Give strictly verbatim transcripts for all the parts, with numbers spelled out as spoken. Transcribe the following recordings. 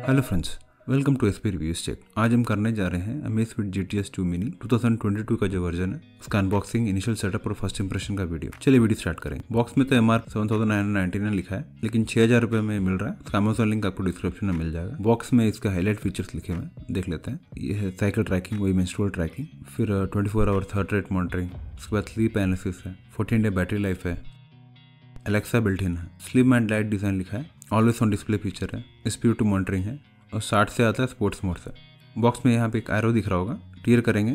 Hello friends, welcome to SP reviews check. आज हम करने जा रहे हैं Amazfit G T S two mini two thousand twenty two का जो वर्जन है उसका अनबॉक्सिंग, इनिशियल सेटअप और फर्स्ट इंप्रेशन का वीडियो। चलिए वीडियो स्टार्ट करेंगे। बॉक्स में तो M R seven thousand nine hundred ninety nine लिखा है, लेकिन छह हजार रुपये में मिल रहा है। उसका अमेज़न लिंक आपको डिस्क्रिप्शन में मिल जाएगा। बॉक्स में इसका हाईलाइट फीचर्स लिखे हुए हैं, देख लेते हैं। ये है साइकिल ट्रैकिंग, वही मेंस्ट्रुअल ट्रैकिंग, फिर twenty four hour heart rate monitoring, उसके बाद स्लीप एनालिसिस है, फोर्टीन डे बैटरी लाइफ है, एलेक्सा बिल्ट इन है, स्लिम एंड लाइट डिजाइन लिखा है, ऑलवेज ऑन डिस्प्ले फीचर है, S P O two monitoring है और साठ से आता है स्पोर्ट्स मोड से। बॉक्स में यहाँ पे एक एरो दिख रहा होगा, टीयर करेंगे।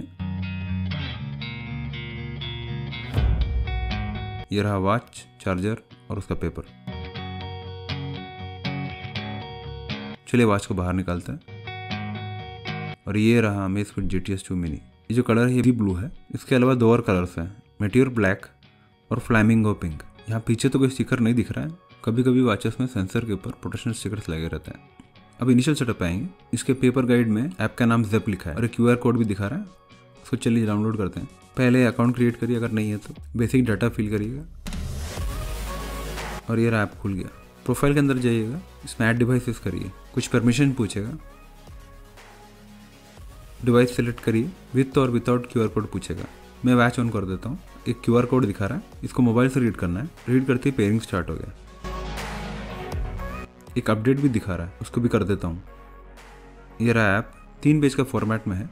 ये रहा वॉच, चार्जर और उसका पेपर। चलिए वॉच को बाहर निकालते हैं। और ये रहा Amazfit G T S two mini. ये जो कलर है ये भी ब्लू है। इसके अलावा दो और कलर्स हैं, मेट्योर ब्लैक और फ्लैमिंगो पिंक। यहाँ पीछे तो कोई स्टिकर नहीं दिख रहा है। कभी कभी वॉचेस में सेंसर के ऊपर प्रोटेक्शन स्टिकर्स लगे रहते हैं। अब इनिशियल सेटअप आएंगे। इसके पेपर गाइड में ऐप का नाम ज़ेप लिखा है और एक क्यू आर कोड भी दिखा रहा है। उसको चलिए डाउनलोड करते हैं। पहले अकाउंट क्रिएट करिए, अगर नहीं है तो बेसिक डाटा फिल करिएगा और ये ऐप खुल गया। प्रोफाइल के अंदर जाइएगा, इसमें ऐड डिवाइसेस करिए, कुछ परमिशन पूछेगा, डिवाइस सेलेक्ट करिए, विथ और विदाउट क्यू आर कोड पूछेगा। मैं वॉच ऑन कर देता हूँ। एक क्यू आर कोड दिखा रहा है, इसको मोबाइल से रीड करना है। रीड करते ही पेयरिंग स्टार्ट हो गया। एक अपडेट भी दिखा रहा है, उसको भी कर देता हूँ। ये रहा ऐप, तीन पेज का फॉर्मेट में है।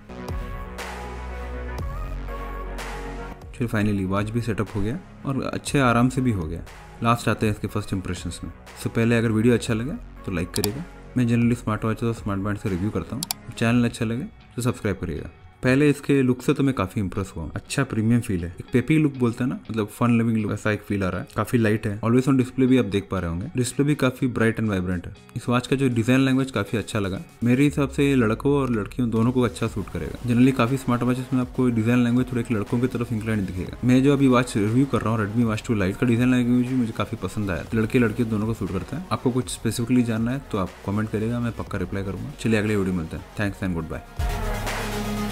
फिर फाइनली वॉच भी सेटअप हो गया और अच्छे आराम से भी हो गया। लास्ट आते हैं इसके फर्स्ट इंप्रेशंस में। इससे पहले अगर वीडियो अच्छा लगे तो लाइक करिएगा। मैं जनरली स्मार्ट वॉच और स्मार्ट बैंड से रिव्यू करता हूँ। चैनल अच्छा लगे तो सब्सक्राइब करिएगा। पहले इसके लुक से तो मैं काफी इंप्रेस हुआ। अच्छा प्रीमियम फील है, एक पेपी लुक बोलते हैं ना, मतलब फन लिविंग लुक, ऐसा एक फील आ रहा है। काफी लाइट है। ऑलवेज ऑन डिस्प्ले भी आप देख पा रहे होंगे। डिस्प्ले भी काफी ब्राइट एंड वाइब्रेंट है। इस वॉच का जो डिजाइन लैंग्वेज काफी अच्छा लगा। मेरे हिसाब से ये लड़कों और लड़कियों दोनों को अच्छा सूट करेगा। जनरली काफी स्मार्ट वॉचेस में आपको डिजाइन लैंग्वेज थोड़ा एक लड़कों की तरफ इंक्लाइन दिखेगा। मैं जो अभी वॉच रिव्यू कर रहा हूँ, रेडमी वॉच टू लाइट का डिजाइन लैंग्वेज भी मुझे काफी पसंद आया। लड़के लड़के दोनों को सूट करता है। आपको कुछ स्पेसिफिकली जानना है तो आप कमेंट करिएगा, मैं पक्का रिप्लाई करूंगा। चलिए अगले वीडियो मिलते हैं। Thanks and good bye.